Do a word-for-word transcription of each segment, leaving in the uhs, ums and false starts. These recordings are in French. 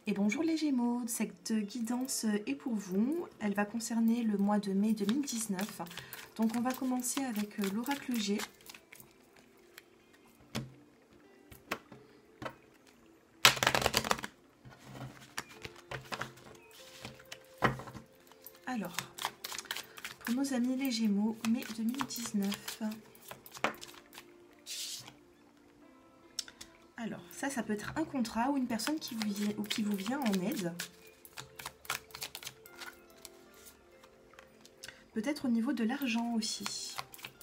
Et bonjour les Gémeaux, cette guidance est pour vous, elle va concerner le mois de mai deux mille dix-neuf. Donc on va commencer avec l'oracle G. Alors, pour nos amis les Gémeaux, mai deux mille dix-neuf. Alors, ça, ça peut être un contrat ou une personne qui vous vient, ou qui vous vient en aide. Peut-être au niveau de l'argent aussi.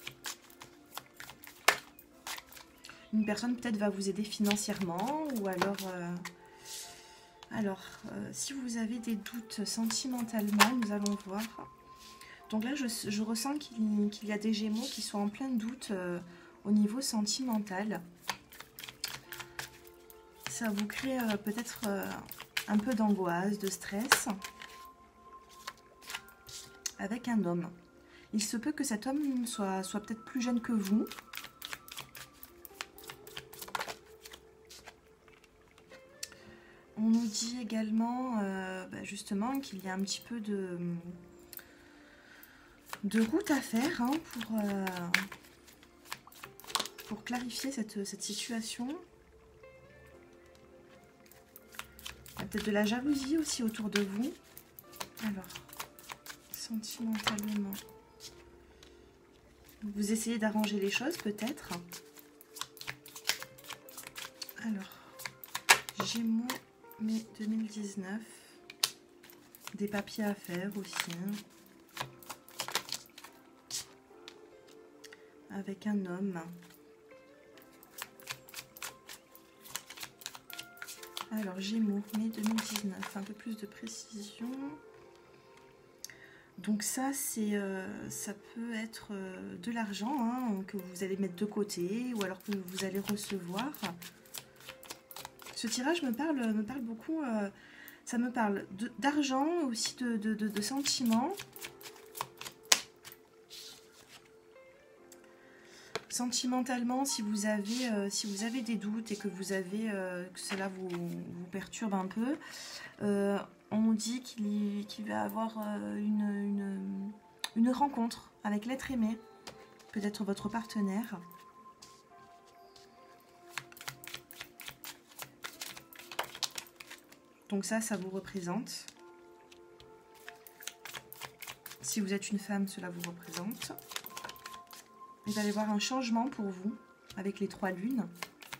Une personne peut-être va vous aider financièrement ou alors... Euh, alors, euh, si vous avez des doutes sentimentalement, nous allons voir. Donc là, je, je ressens qu'il qu'il y a des Gémeaux qui sont en plein doute euh, au niveau sentimental. Ça vous crée euh, peut-être euh, un peu d'angoisse, de stress avec un homme. Il se peut que cet homme soit, soit peut-être plus jeune que vous. On nous dit également euh, bah justement qu'il y a un petit peu de, de route à faire hein, pour, euh, pour clarifier cette, cette situation. Il y a peut-être de la jalousie aussi autour de vous. Alors, sentimentalement, vous essayez d'arranger les choses peut-être. Alors, Gémeaux, mai deux mille dix-neuf. Des papiers à faire aussi. Avec un homme. Alors, Gémeaux, mai deux mille dix-neuf, un peu plus de précision. Donc ça, c'est, euh, ça peut être euh, de l'argent hein, que vous allez mettre de côté ou alors que vous allez recevoir. Ce tirage me parle, me parle beaucoup, euh, ça me parle d'argent, aussi de, de, de, de sentiments. Sentimentalement, si vous avez, euh, si vous avez des doutes et que vous avez, euh, que cela vous, vous perturbe un peu, euh, on nous dit qu'il qu'il va avoir euh, une, une, une rencontre avec l'être aimé, peut-être votre partenaire. Donc ça, ça vous représente. Si vous êtes une femme, cela vous représente. Vous allez voir un changement pour vous avec les trois lunes.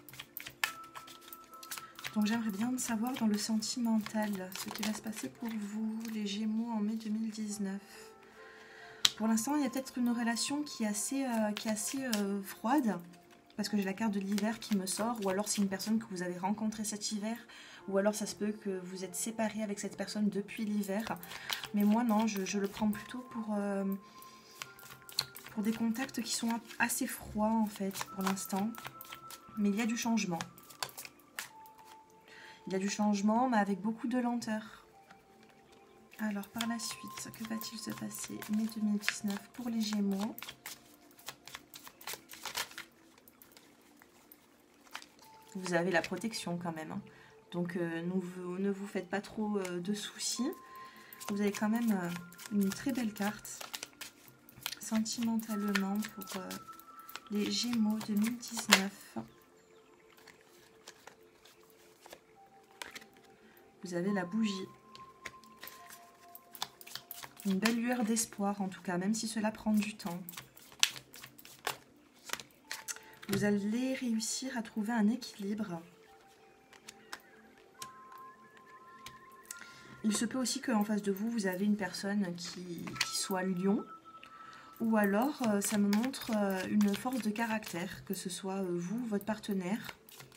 Donc j'aimerais bien savoir dans le sentimental ce qui va se passer pour vous, les Gémeaux, en mai deux mille dix-neuf. Pour l'instant, il y a peut-être une relation qui est assez, euh, qui est assez euh, froide, parce que j'ai la carte de l'hiver qui me sort, ou alors c'est une personne que vous avez rencontrée cet hiver, ou alors ça se peut que vous êtes séparés avec cette personne depuis l'hiver. Mais moi, non, je, je le prends plutôt pour... Euh, pour des contacts qui sont assez froids en fait pour l'instant, mais il y a du changement. Il y a du changement, mais avec beaucoup de lenteur. Alors par la suite, que va-t-il se passer mai deux mille dix-neuf pour les Gémeaux? Vous avez la protection quand même, hein. Donc euh, nous, ne vous faites pas trop euh, de soucis. Vous avez quand même euh, une très belle carte. Sentimentalement pour euh, les Gémeaux deux mille dix-neuf. Vous avez la bougie. Une belle lueur d'espoir en tout cas, même si cela prend du temps. Vous allez réussir à trouver un équilibre. Il se peut aussi qu'en face de vous, vous avez une personne qui, qui soit lion. Ou alors, euh, ça me montre euh, une force de caractère, que ce soit euh, vous, votre partenaire.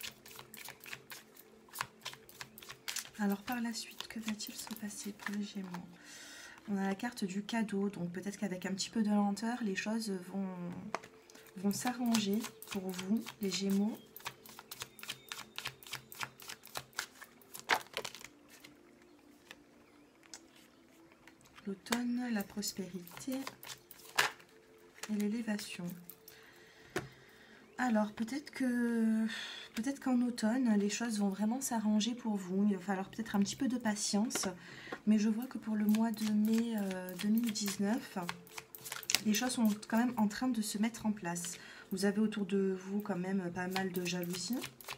Alors, par la suite, que va-t-il se passer pour les Gémeaux? On a la carte du cadeau, donc peut-être qu'avec un petit peu de lenteur, les choses vont, vont s'arranger pour vous, les Gémeaux. L'automne, la prospérité... et l'élévation. Alors, peut-être que Peut-être qu'en automne, les choses vont vraiment s'arranger pour vous. Il va falloir peut-être un petit peu de patience. Mais je vois que pour le mois de mai euh, deux mille dix-neuf, les choses sont quand même en train de se mettre en place. Vous avez autour de vous quand même pas mal de jalousie.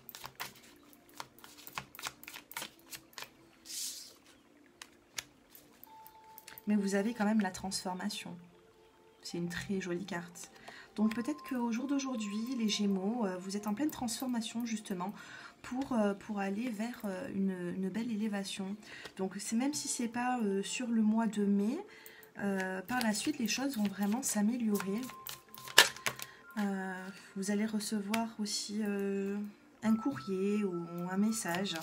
Mais vous avez quand même la transformation. C'est une très jolie carte. Donc peut-être qu'au jour d'aujourd'hui, les Gémeaux, euh, vous êtes en pleine transformation justement pour, euh, pour aller vers euh, une, une belle élévation. Donc c'est même si ce n'est pas euh, sur le mois de mai, euh, par la suite les choses vont vraiment s'améliorer. Euh, vous allez recevoir aussi euh, un courrier ou un message.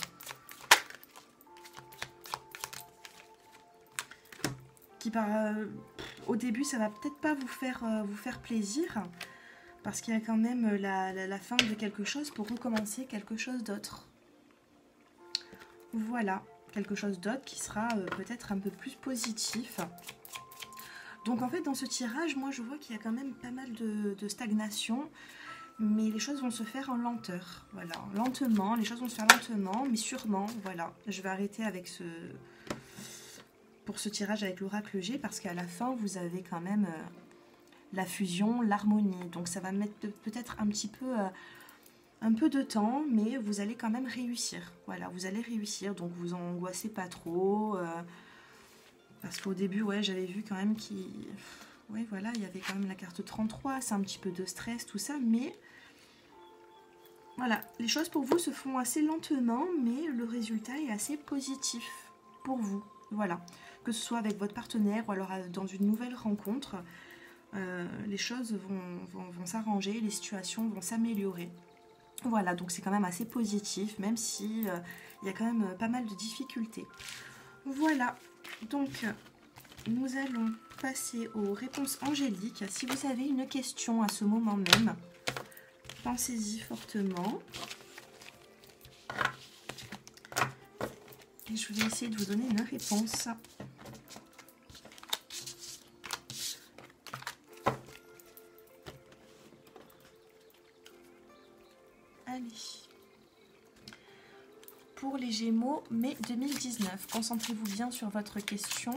Qui par, euh, au début ça va peut-être pas vous faire, euh, vous faire plaisir. Parce qu'il y a quand même la, la, la fin de quelque chose pour recommencer quelque chose d'autre. Voilà, quelque chose d'autre qui sera euh, peut-être un peu plus positif. Donc en fait dans ce tirage, moi je vois qu'il y a quand même pas mal de, de stagnation. Mais les choses vont se faire en lenteur. Voilà, lentement, les choses vont se faire lentement, mais sûrement. Voilà, je vais arrêter avec ce... pour ce tirage avec l'oracle G, parce qu'à la fin vous avez quand même... Euh, la fusion, l'harmonie. Donc ça va mettre peut-être un petit peu euh, un peu de temps, mais vous allez quand même réussir. Voilà, vous allez réussir, donc vous angoissez pas trop. Euh, parce qu'au début, ouais, j'avais vu quand même qu'il... Ouais, voilà, il y avait quand même la carte trente-trois, c'est un petit peu de stress, tout ça, mais... Voilà, les choses pour vous se font assez lentement, mais le résultat est assez positif pour vous. Voilà, que ce soit avec votre partenaire ou alors dans une nouvelle rencontre... Euh, les choses vont, vont, vont s'arranger, les situations vont s'améliorer. Voilà, donc c'est quand même assez positif, même si euh, il y a quand même pas mal de difficultés. Voilà, donc nous allons passer aux réponses angéliques. Si vous avez une question à ce moment même, pensez-y fortement. Et je vais essayer de vous donner une réponse. Allez. Pour les Gémeaux, mai deux mille dix-neuf, concentrez-vous bien sur votre question.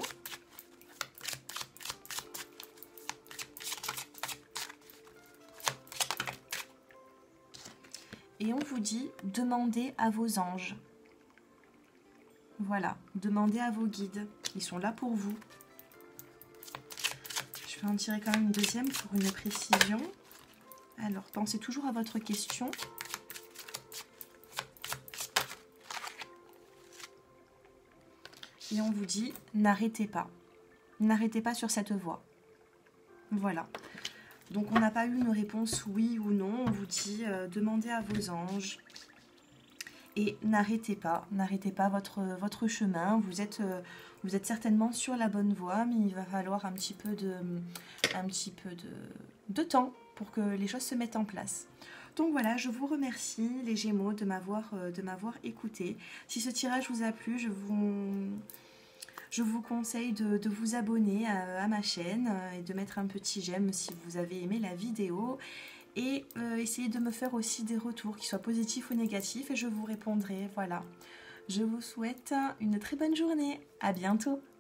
Et on vous dit, demandez à vos anges. Voilà, demandez à vos guides. Ils sont là pour vous. Je vais en tirer quand même une deuxième pour une précision. Alors, pensez toujours à votre question. Et on vous dit, n'arrêtez pas. N'arrêtez pas sur cette voie. Voilà. Donc, on n'a pas eu une réponse oui ou non. On vous dit, euh, demandez à vos anges. Et n'arrêtez pas. N'arrêtez pas votre, votre chemin. Vous êtes, euh, vous êtes certainement sur la bonne voie, mais il va falloir un petit peu de, un petit peu de, de temps pour que les choses se mettent en place. Donc voilà, je vous remercie les Gémeaux de m'avoir euh, de m'avoir écouté. Si ce tirage vous a plu, je vous, je vous conseille de, de vous abonner à, à ma chaîne et de mettre un petit j'aime si vous avez aimé la vidéo. Et euh, essayez de me faire aussi des retours, qu'ils soient positifs ou négatifs, et je vous répondrai. Voilà. Je vous souhaite une très bonne journée. À bientôt.